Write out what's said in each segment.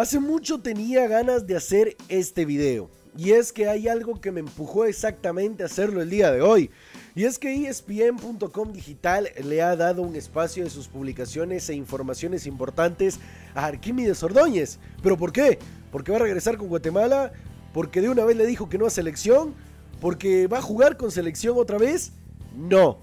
Hace mucho tenía ganas de hacer este video, y es que hay algo que me empujó exactamente a hacerlo el día de hoy, y es que ESPN.com Digital le ha dado un espacio de sus publicaciones e informaciones importantes a Arquímedes Ordóñez. ¿Pero por qué? ¿Porque va a regresar con Guatemala? ¿Porque de una vez le dijo que no a selección? ¿Porque va a jugar con selección otra vez? No,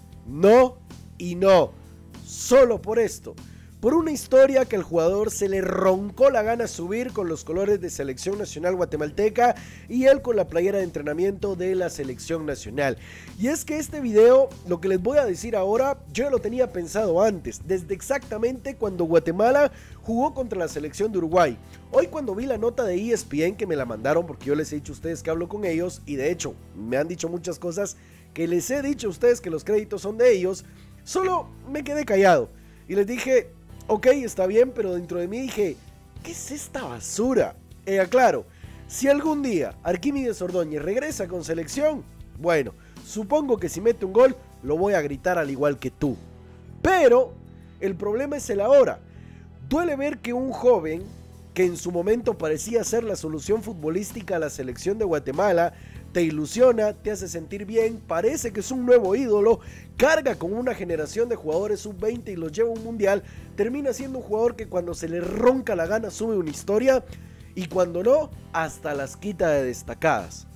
no y no, solo por esto. Por una historia que al jugador se le roncó la gana subir con los colores de Selección Nacional Guatemalteca y él con la playera de entrenamiento de la Selección Nacional. Y es que este video, lo que les voy a decir ahora, yo ya lo tenía pensado antes, desde exactamente cuando Guatemala jugó contra la Selección de Uruguay. Hoy cuando vi la nota de ESPN que me la mandaron, porque yo les he dicho a ustedes que hablo con ellos, y de hecho me han dicho muchas cosas que les he dicho a ustedes que los créditos son de ellos, solo me quedé callado y les dije: ok, está bien, pero dentro de mí dije, ¿qué es esta basura? Aclaro, si algún día Arquímedes Ordóñez regresa con selección, bueno, supongo que si mete un gol, lo voy a gritar al igual que tú. Pero el problema es el ahora. Duele ver que un joven, que en su momento parecía ser la solución futbolística a la selección de Guatemala, te ilusiona, te hace sentir bien, parece que es un nuevo ídolo, carga con una generación de jugadores sub-20 y los lleva a un mundial, termina siendo un jugador que cuando se le ronca la gana sube una historia y cuando no, hasta las quita de destacadas.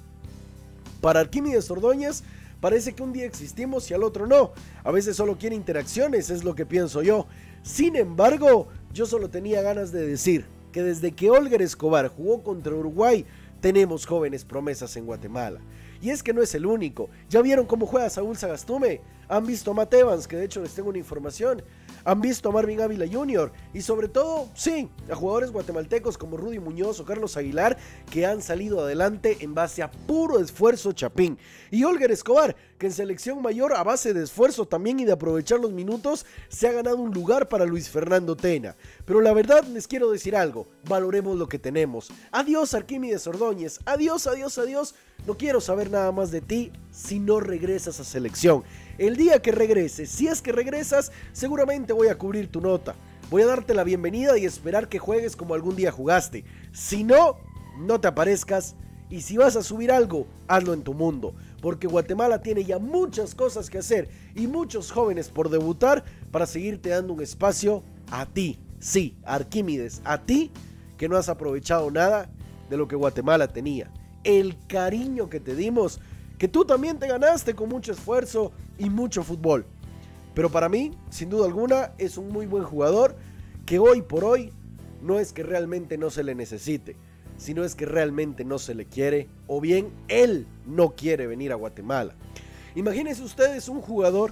Para Arquímedes Ordóñez parece que un día existimos y al otro no, a veces solo quiere interacciones, es lo que pienso yo. Sin embargo, yo solo tenía ganas de decir que desde que Olger Escobar jugó contra Uruguay, tenemos jóvenes promesas en Guatemala. Y es que no es el único. ¿Ya vieron cómo juega Saúl Sagastume? ¿Han visto a Matt Evans? Que de hecho les tengo una información. ¿Han visto a Marvin Ávila Jr.? Y sobre todo, sí, a jugadores guatemaltecos como Rudy Muñoz o Carlos Aguilar, que han salido adelante en base a puro esfuerzo chapín. Y Olger Escobar, que en selección mayor, a base de esfuerzo también y de aprovechar los minutos, se ha ganado un lugar para Luis Fernando Tena. Pero la verdad les quiero decir algo, valoremos lo que tenemos. Adiós Arquímedes Ordóñez, adiós, adiós, adiós. No quiero saber nada más de ti si no regresas a selección. El día que regreses, si es que regresas, seguramente voy a cubrir tu nota. Voy a darte la bienvenida y esperar que juegues como algún día jugaste. Si no, no te aparezcas. Y si vas a subir algo, hazlo en tu mundo. Porque Guatemala tiene ya muchas cosas que hacer y muchos jóvenes por debutar para seguirte dando un espacio a ti. Sí, Arquímedes, a ti que no has aprovechado nada de lo que Guatemala tenía. El cariño que te dimos, que tú también te ganaste con mucho esfuerzo y mucho fútbol. Pero para mí, sin duda alguna, es un muy buen jugador que hoy por hoy no es que realmente no se le necesite, sino es que realmente no se le quiere, o bien él no quiere venir a Guatemala. Imagínense ustedes un jugador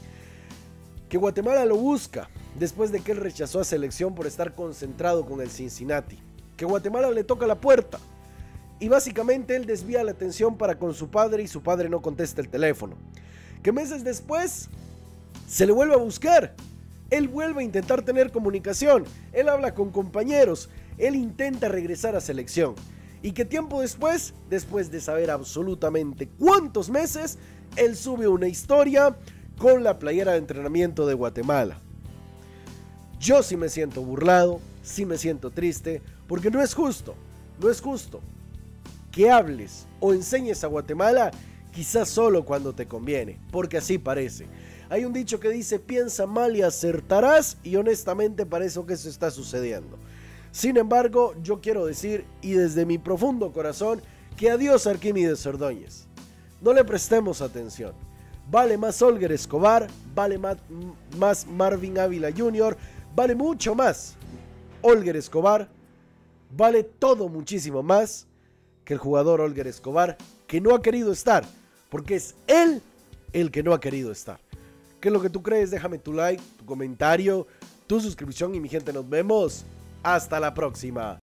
que Guatemala lo busca después de que él rechazó a selección por estar concentrado con el Cincinnati, que Guatemala le toca la puerta y básicamente él desvía la atención para con su padre y su padre no contesta el teléfono, que meses después se le vuelve a buscar, él vuelve a intentar tener comunicación, él habla con compañeros, él intenta regresar a selección y que tiempo después de saber absolutamente cuántos meses, él sube una historia con la playera de entrenamiento de Guatemala. Yo sí me siento burlado, sí me siento triste, porque no es justo que hables o enseñes a Guatemala quizás solo cuando te conviene, porque así parece. Hay un dicho que dice: piensa mal y acertarás, y honestamente parece que eso está sucediendo. Sin embargo, yo quiero decir, y desde mi profundo corazón, que adiós Arquímedes Ordóñez. No le prestemos atención. Vale más Olger Escobar, vale más Marvin Ávila Jr., vale mucho más Olger Escobar, vale todo muchísimo más que el jugador Olger Escobar, que no ha querido estar, porque es él el que no ha querido estar. ¿Qué es lo que tú crees? Déjame tu like, tu comentario, tu suscripción y mi gente, nos vemos. Hasta la próxima.